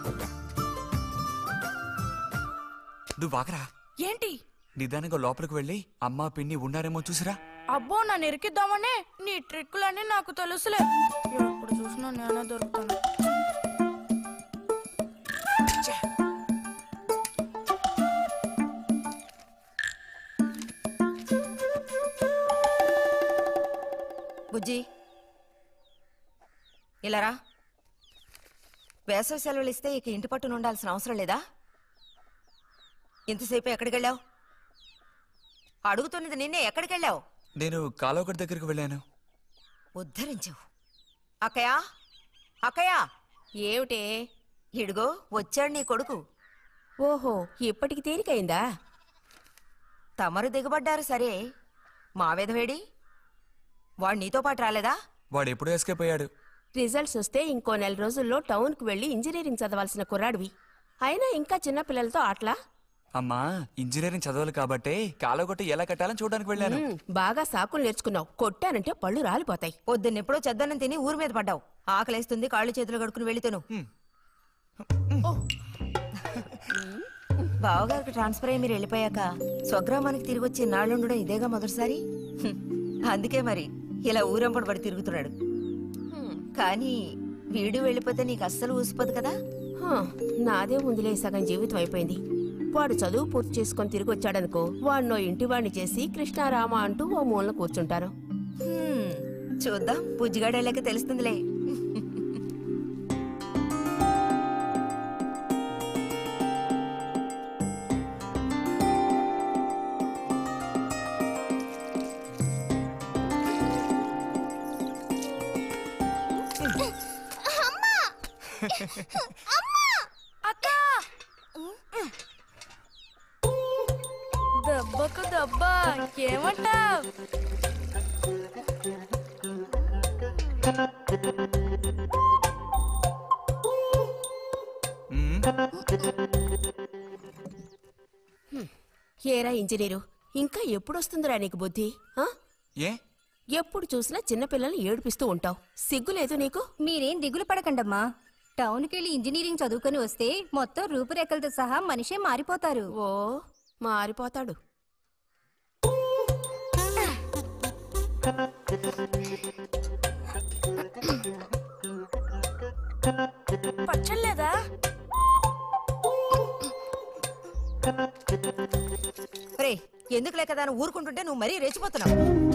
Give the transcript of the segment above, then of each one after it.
నువ్వు వాకరా. ఏంటి? నిదానంగా లోపలికి వెళ్ళి అమ్మా పిన్ని ఉన్నారేమో చూసిరా. అబ్బో నన్ను ఇరికిద్దామనే నీ ట్రిక్కులన్నీ నాకు తెలుసులే. ఎప్పుడు చూసినా నేనే దొరుకుతాను. బుజ్జి ఇలారా. వేసవి సెలవులు ఇస్తే ఇక ఇంటి పట్టున ఉండాల్సిన అవసరం లేదా? ఇంతసేపు ఎక్కడికి వెళ్ళావు? అడుగుతున్నది నిన్నే. ఎక్కడికి వెళ్ళావు? నేను కాలువగడ్డ దగ్గరికి వెళ్ళాను. ఉద్ధరించావు. అక్కయ్యా, అక్కయ్యా. ఏమిటే? ఇడుగో వచ్చాడు నీ కొడుకు. ఓహో, ఇప్పటికి తేలికైందా? తమరు దిగబడ్డారు సరే, మా విధవేడి వాడు నీతో పాటు రాలేదా? వాడు ఎప్పుడూ ఎస్కేప్ అయ్యాడు. రిజల్ట్స్ వస్తే ఇంకో 4 రోజుల్లో టౌన్కి వెళ్ళి ఇంజనీరింగ్ చదవాల్సిన కుర్రాడివి. అయినా ఇంకా చిన్న పిల్లలతో ఆటలా? అమ్మా, ఇంజనీరింగ్ చదవాలి కాబట్టే కాలువగొట్ట ఎలా కట్టాలని చూడడానికి వెళ్ళాను. బాగా సాకులు నేర్చుకున్నావు. కొట్టానంటే పళ్ళు రాలిపోతాయి. పొద్దున్నెప్పుడో చెద్దన్నం తిని ఊరి మీద పడ్డావు. ఆకలేస్తుంది, కాళ్ళు చేతులు కడుక్కుని వెళితేను. బావగారికి ట్రాన్స్ఫర్ అయ్యి మీరు వెళ్ళిపోయాక స్వగ్రామానికి తిరిగి వచ్చి నాళ్ళుండడం ఇదేగా మొదటిసారి. అందుకే మరి ఇలా ఊరంపడి పడి తిరుగుతున్నాడు. కానీ వీడు వెళ్ళిపోతే నీకు అస్సలు ఊసిపోదు కదా. నాదే ముందులే, సగం జీవితం అయిపోయింది. వాడు చదువు పూర్తి చేసుకొని తిరిగి వచ్చాడనుకో, వాడినో ఇంటివాణ్ణి చేసి కృష్ణారామ అంటూ ఓ మూలన కూర్చుంటారు. చూద్దాం, బుజ్జిగాడేళ్ళకి తెలుస్తుందిలే. దెబ్బకు దెబ్బ ఏమంటావ్? ఏరా ఇంజనీరు, ఇంకా ఎప్పుడొస్తుందిరా నీకు బుద్ధి? ఏ ఎప్పుడు చూసినా చిన్నపిల్లల్ని ఏడిపిస్తూ ఉంటావు. సిగ్గులేదు నీకు? మీరేం దిగులు పడకండమ్మా. టౌన్కి వెళ్ళి ఇంజనీరింగ్ చదువుకొని వస్తే మొత్తం రూపురేఖలతో సహా మనిషే మారిపోతారు. ఓ, మారిపోతాడు. పచ్చలేదా? రే, ఎందుకు లేక దాన్ని ఊరుకుంటుంటే నువ్వు మరీ రెచ్చిపోతున్నావు.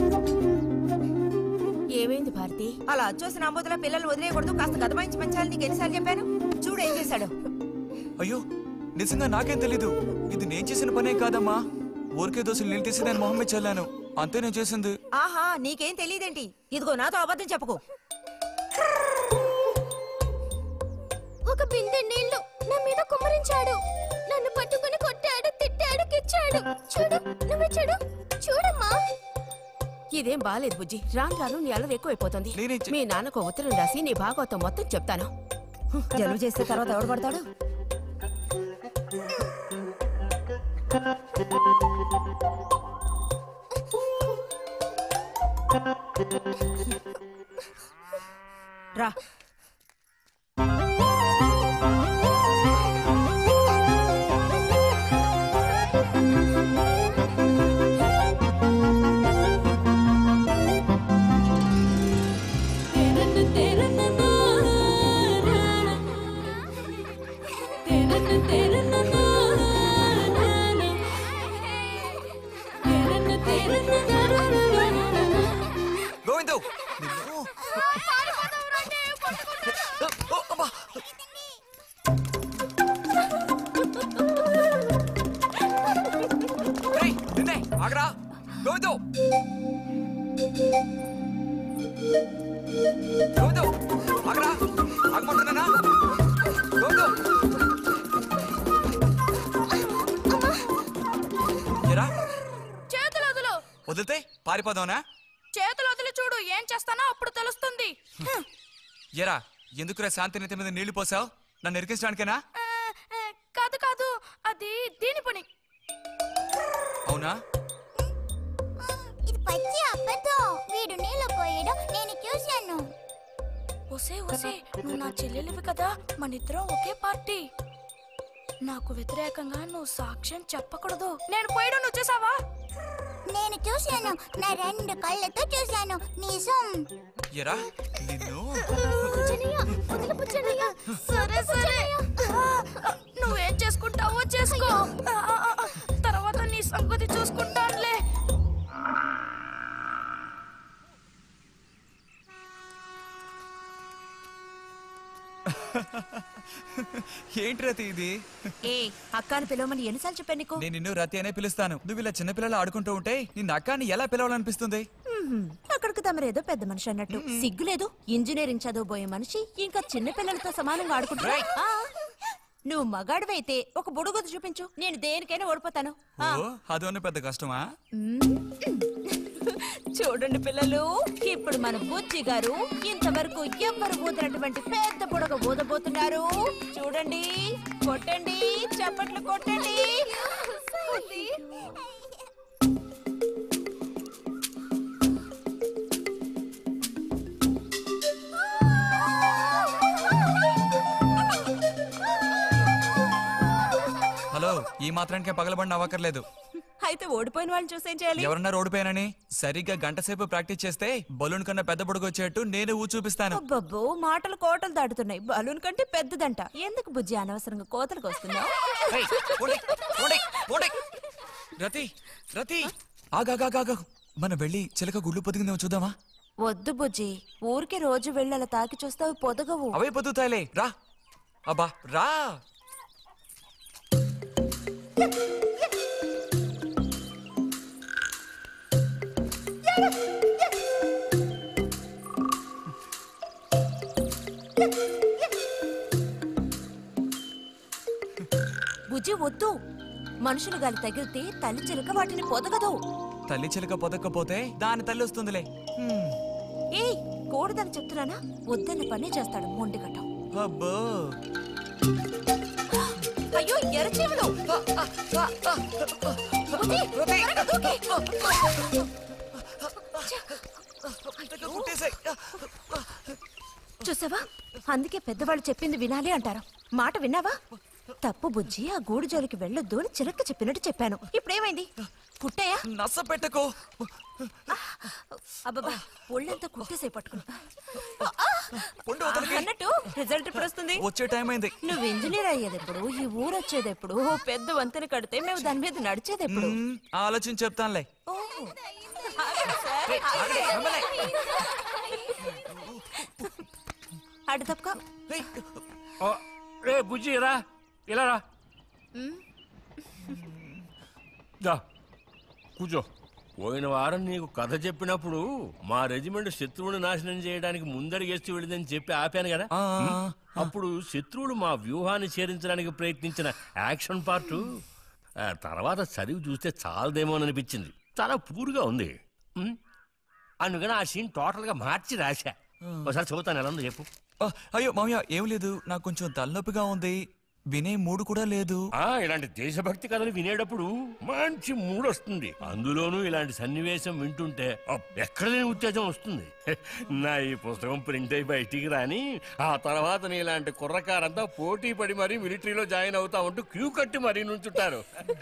ఏమైంది భారతి? అలా వచ్చేసిన అంబోతుల పిల్లల్ని వదిలేయకూడదు, కాస్త గదమాయించి పెంచాలని నీకు ఎన్నిసార్లు చెప్పాను? చూడు ఏం చేశాడు. అయ్యో, నిజంగా నాకేం తెలీదు. ఇది నేను చేసిన పనేం కాదమ్మా. ఊరికే దోశలు నీళ్ళు తీసి నేను మొహం మీద చల్లాను, అంతే నేను చేసింది. ఆహా, నీకేం తెలియదేంటి? ఇదిగో నాతో అబద్ధం చెప్పుకో. ఒక బిందె నీళ్లు నా మీద కుమ్మరించాడు. నన్ను పట్టుకుని కొట్టాడు, తిట్టాడు, కిచ్చాడు. చూడు, నువ్వే చూడు. చూడమ్మా. ఇదేం బాలేదు బుజ్జి. రాను రాను నీ అల్లరి ఎక్కువైపోతుంది. మీ నాన్నకు ఉత్తరం రాసి నీ భాగవతం మొత్తం చెప్తాను. జలుబు చేస్తే తర్వాత ఎవడు పడతాడు? రా. గోవిందు, ఆగరా. గోవిందు, గోవిందు, ఆగరా. ఆగమంటున్నానా? గోవిందు, ఎరా చేతులు వదులు. వదిలితే పారిపోదావునా? చేతులు వదిలి చూడు, ఏం చేస్తానో అప్పుడు తెలుస్తుంది. ఎరా, ఎందుకురా శాంతినేత మీద నీళ్లు పోసావు? నన్ను ఎరికించడానికేనా? కాదు కాదు, అది దీని పని. అవునా? ఇది పచ్చి అబద్ధం. వీడు నీళ్ళు పోయడం నేను చూశాను. ఒసే ఒసే నువ్వు నా చెల్లెలివి కదా, మనిద్దరం ఒకే పార్టీ. నాకు వ్యతిరేకంగా నువ్వు సాక్ష్యం చెప్పకూడదు. నేను పోయడం నువ్వు చేసావా? నేను చూశాను, నా 2 కళ్ళతో చూశాను. నిజం. ఎరా నిన్ను సరే సరే, నువ్వేం చేసుకుంటావో చేసుకో. తర్వాత నీ సంగతి చూసుకుంటానులే. ఏంటి రతి ఇది? ఏ అక్కాని పిలవమని ఎన్నిసార్లు చెప్పాను నీకు? నేను నిన్ను రతి అనే పిలుస్తాను. నువ్వు ఇలా చిన్నపిల్లలు ఆడుకుంటూ ఉంటే నిన్న అక్కాని ఎలా పిలవాలనిపిస్తుంది? అక్కడికి తమరేదో పెద్ద మనిషి అన్నట్టు సిగ్గులేదు. ఇంజనీరింగ్ చదవబోయే మనిషి ఇంకా చిన్న పిల్లలతో సమానంగా ఆడుకుంటున్నా. నువ్వు మగాడివైతే ఒక బుడుగుద్దు చూపించు, నేను దేనికైనా ఓడిపోతాను. ఓ అదోనే పెద్ద కష్టమా? చూడండి పిల్లలు, ఇప్పుడు మన బుజ్జి గారు ఇంతవరకు ఎవ్వరు ఊదినటువంటి పెద్ద బుడగ ఊదబోతున్నారు. చూడండి, కొట్టండి, చప్పట్లు కొట్టండి. హలో, ఈ మాత్రానికే పగలబడిన అవ్వకర్లేదు. అయితే ఓడిపోయిన వాళ్ళని చూసేం చేయాలి? ఎవరన్నా ఓడిపోయానని సరిగ్గా గంట సేపు ప్రాక్టీస్ చేస్తే బలూన్ కన్నా పెద్ద బుడగ వచ్చేట్టు నేనే ఊ చూపిస్తాను. అబ్బబ్బో, మాటలు కోటలు దాటుతున్నాయి. బలూన్ కంటే పెద్దదంట. ఎందుకు బుజ్జి అనవసరంగా కోతలకు వస్తున్నావు? ఏయ్, పోండి, పోండి, పోండి. రతి రతి ఆగాగాగా, మనం వెళ్ళి చిలక గుడ్లు పొదిగిందేమో చూద్దామా? వద్దు బుజ్జి, ఊరికి రోజు వెళ్ళి అలా తాకి చూస్తావు, పొదగవు. అవే పొద్దుతాయిలే, రా. అబ్బా రా. బుజ్జి వద్దు, మనుషులు గాలి తగిలితే తల్లి చిలక వాటిని పొదగదు. తల్లి చిలక పొదక్కపోతే దాని తల్లి వస్తుందిలే. ఏయ్, కూడదని చెప్తున్నానా? వద్దన్న పని చేస్తాడు మొండిగట్టం. అబ్బో, అయ్యో ఎర్రచీమలు! బుజ్జి, త్వరగా దూకి. చూసావా, అందుకే పెద్దవాళ్ళు చెప్పింది వినాలి అంటారు. మాట విన్నావా? తప్పు బుజ్జి, ఆ గూడు జోలికి వెళ్ళొద్దు అని చిలక చెప్పినట్టు చెప్పాను. ఇప్పుడేమైంది? కుట్టాయా? నస పెట్టకో. అబ్బబ్బా, ఒళ్ళంతా కుట్టేసే పట్టుకున్నా. పొండి వదలకి. అన్నట్టు రిజల్ట్ ఇప్పుడు వస్తుంది. వచ్చే టైం అయింది. నువ్వు ఇంజనీర్ అయ్యేది ఎప్పుడు? ఈ ఊరు వచ్చేది ఎప్పుడు? ఓ పెద్ద వంతెన కడితే మేము దాని మీద నడిచేది ఎప్పుడు? ఆలోచించి చెప్తానులే. అడు తప్పక. రే బుజ్జి రా, ఇలా రా. దా కూర్చో. పోయిన వారం నీకు కథ చెప్పినప్పుడు మా రెజిమెంట్ శత్రువుని నాశనం చేయడానికి ముందడిగేస్తూ వెళ్ళిందని చెప్పి ఆపాను కదా. అప్పుడు శత్రువులు మా వ్యూహాన్ని ఛేదించడానికి ప్రయత్నించిన యాక్షన్ పార్ట్ తర్వాత చదివి చూస్తే చాలదేమోననిపించింది. చాలా పూర్గా ఉంది. అందుకని ఆ సీన్ టోటల్ గా మార్చి రాశా. ఒకసారి చదువుతాను, ఎలా ఉందో చెప్పు. అయ్యో మామయ్య, ఏం లేదు, నాకు కొంచెం తలనొప్పిగా ఉంది. వినే మూడు కూడా లేదు. ఇలాంటి దేశభక్తి కథలు వినేటప్పుడు మంచి మూడ్ వస్తుంది. అందులోనూ ఇలాంటి సన్నివేశం వింటుంటే ఎక్కడ లేని ఉత్తేజం వస్తుంది. నా ఈ పుస్తకం ప్రింట్ అయి బయటికి రాని ఆ తర్వాత నీ ఇలాంటి కుర్రకారంతా పోటీ పడి మరీ మిలిటరీలో జాయిన్ అవుతా ఉంటూ క్యూ కట్టి మరీ నుంచుంటారు.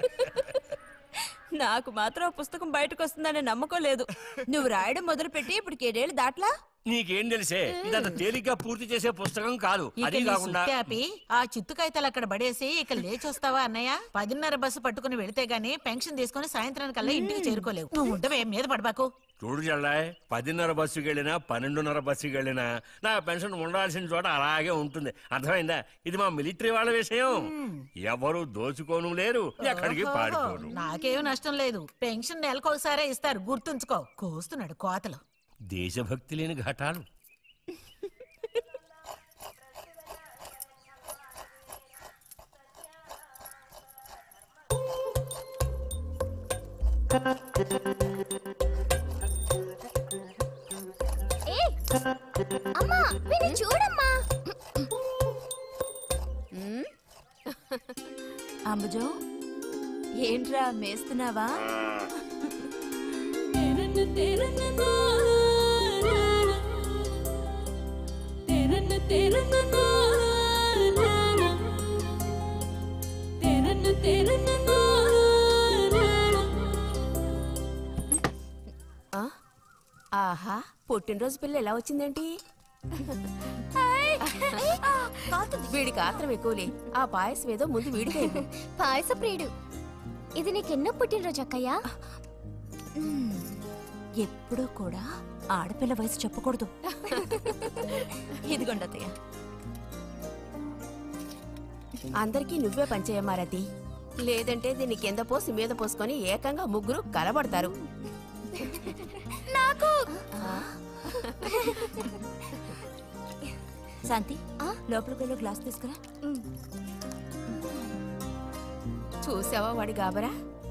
నాకు మాత్రం పుస్తకం బయటకు వస్తుందనే నమ్మకం లేదు. నువ్వు రాయడం మొదలు పెట్టి ఇప్పుడు 7 దాట్లా. నీకేం తెలిసే, ఇదంత తేలిగ్గా పూర్తి చేసే పుస్తకం కాదు. అది కాకుండా ఆ చిత్తుకాయతలు అక్కడ పడేసి ఇక లేచొస్తావా అన్నయ్య? 10:30 బస్సు పట్టుకుని వెళితే గానీ పెన్షన్ తీసుకుని సాయంత్రానికల్లా ఇంటికి చేరుకోలేవు. నువ్వు ఉండవే, మీద పడబాకు. చూడు జల్లాయ్, 10:30 బస్సుకి వెళ్ళినా 12:30 బస్సుకి వెళ్ళినా నా పెన్షన్ ఉండాల్సిన చోట అలాగే ఉంటుంది. అర్థమైందా? ఇది మా మిలిటరీ వాళ్ళ విషయం. ఎవరు దోచుకోను లేరు, ఎక్కడికి పారిపోరు. నాకేం నష్టం లేదు. పెన్షన్ నెలకొకసారే ఇస్తారు, గుర్తుంచుకో. కోస్తున్నాడు కోతలు. దేశభక్తి లేని ఘటాలు. అమ్మా, వీడిని చూడమ్మా. అంబుజం, ఏంట్రా మేస్తున్నావా? ఆహా, పుట్టినరోజు పిల్ల ఎలా వచ్చిందేంటి? వీడికి ఆత్రం ఎక్కువలే. ఆ పాయసం ఏదో ముందు వీడికి పాయస ప్రియుడు. ఇది నీకెన్నో పుట్టినరోజు అక్కయ్యా? ఎప్పుడూ కూడా ఆడపిల్ల వయసు చెప్పకూడదు. ఇదిగోండి అత్తయ్య. అందరికీ నువ్వే పంచేయమారతి, లేదంటే దీన్ని కింద పోసి మీద పోసుకొని ఏకంగా ముగ్గురు కలబడతారు. నాకు శాంతి, లోపలికి వెళ్ళి గ్లాస్ తీసుకురా. చూసావా వాడి గాబరా?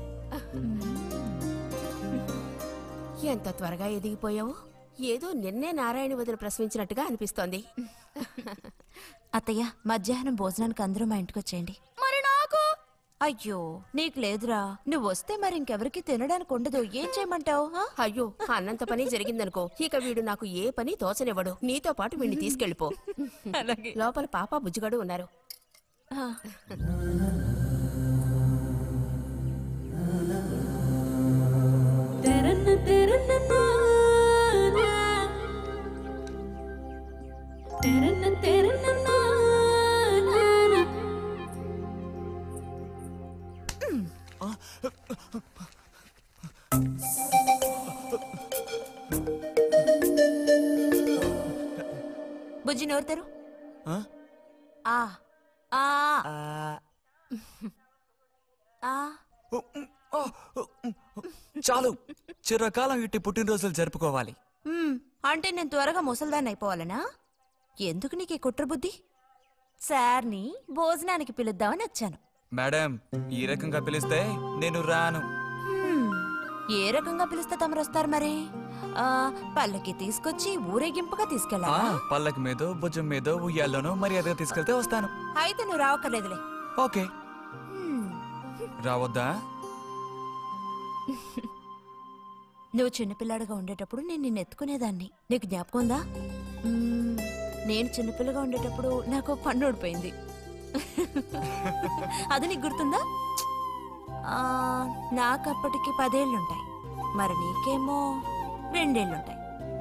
ఎంత త్వరగా ఎదిగిపోయావు. ఏదో నిన్నే నారాయణ వదిన ప్రసవించినట్టుగా అనిపిస్తోంది. అత్తయ్య, మధ్యాహ్నం భోజనానికి అందరూ మా ఇంటికి వచ్చేయండి. మరి నాకు? అయ్యో, నీకు లేదురా. నువ్వు వస్తే మరి ఇంకెవరికి తినడానికి ఉండదు. ఏం చేయమంటావు? అయ్యో, అన్నంత పని జరిగిందనుకో, ఇక వీడు నాకు ఏ పని తోచనివ్వడు. నీతో పాటు వీడిని తీసుకెళ్ళిపో. లోపల పాప బుజ్జిగాడు ఉన్నారు. బుజ్జి నోరుతారు. చాలు, చిరకాలం ఇట్టి పుట్టినరోజులు జరుపుకోవాలి. అంటే నేను త్వరగా ముసల్దాన్ని అయిపోవాలనా? ఎందుకు నీకు ఈ కుట్ర బుద్ధి? సార్ని భోజనానికి పిలుద్దామని వచ్చాను. మేడం, ఈ రకంగా పిలిస్తే నేను రాను. ఏ రకంగా పిలిస్తే తమరు వస్తారు మరి? పల్లకి తీసుకొచ్చి ఊరేగింపుగా తీసుకెళ్ళాలా? పల్లకి మీదో భుజం మీదో ఉయ్యాల్లోనో మర్యాదగా తీసుకెళ్తే వస్తాను. అయితే నువ్వు రావక్కర్లేదులే. ఓకే, రావద్దా? నువ్వు చిన్నపిల్లాడిగా ఉండేటప్పుడు నేను నిన్ను ఎత్తుకునేదాన్ని. నీకు జ్ఞాపకం ఉందా? నేను చిన్నపిల్లగా ఉండేటప్పుడు నాకు పన్ను ఊడిపోయింది. అది నీకు గుర్తుందా? నాకు అప్పటికి 10 ఏళ్ళుంటాయి. మరి నీకేమో 2 ఏళ్ళుంటాయి.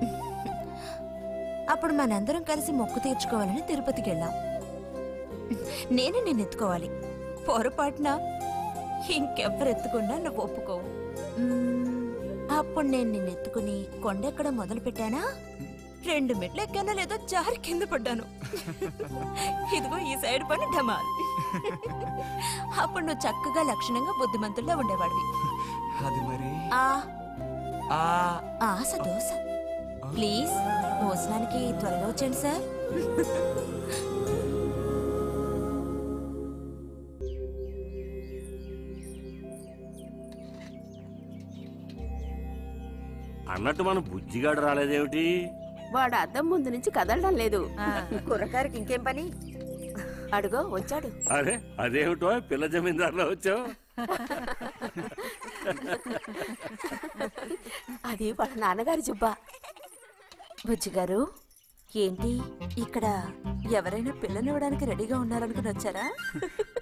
అప్పుడు మనందరం కలిసి మొక్కు తీర్చుకోవాలని తిరుపతికి వెళ్ళాం. నేనే నిన్ను ఎత్తుకోవాలి. పొరపాటున ఇంకెవ్వరు ఎత్తుకున్నా నువ్వు ఒప్పుకోవు. అప్పుడు నేను నిన్ను ఎత్తుకుని కొండెక్కడం మొదలు పెట్టానా, 2 మెట్లు ఎక్కానో లేదో జారి కింద పడ్డాను. ఇదిగో ఈ సైడ్ పని ఢమాల్. అప్పుడు నువ్వు చక్కగా లక్షణంగా బుద్ధిమంతుల్లో ఉండేవాడివి. అది మరి ఆశ దోశ. ప్లీజ్ భోజనానికి త్వరగా వచ్చేయండి సార్. అన్నట్టు మన బుజ్జిగాడు రాలేదేమిటి? వాడు అద్దం ముందు నుంచి కదలడం లేదు. కుర్రకారికి ఇంకేం పని? అడుగో వచ్చాడు. అరే అదేమిటో పిల్ల జమీందారులో వచ్చావు? అది వాళ్ళ నాన్నగారి జుబ్బా. బుజ్జిగారు, ఏంటి ఇక్కడ ఎవరైనా పిల్లనివ్వడానికి రెడీగా ఉన్నారనుకుని వచ్చారా?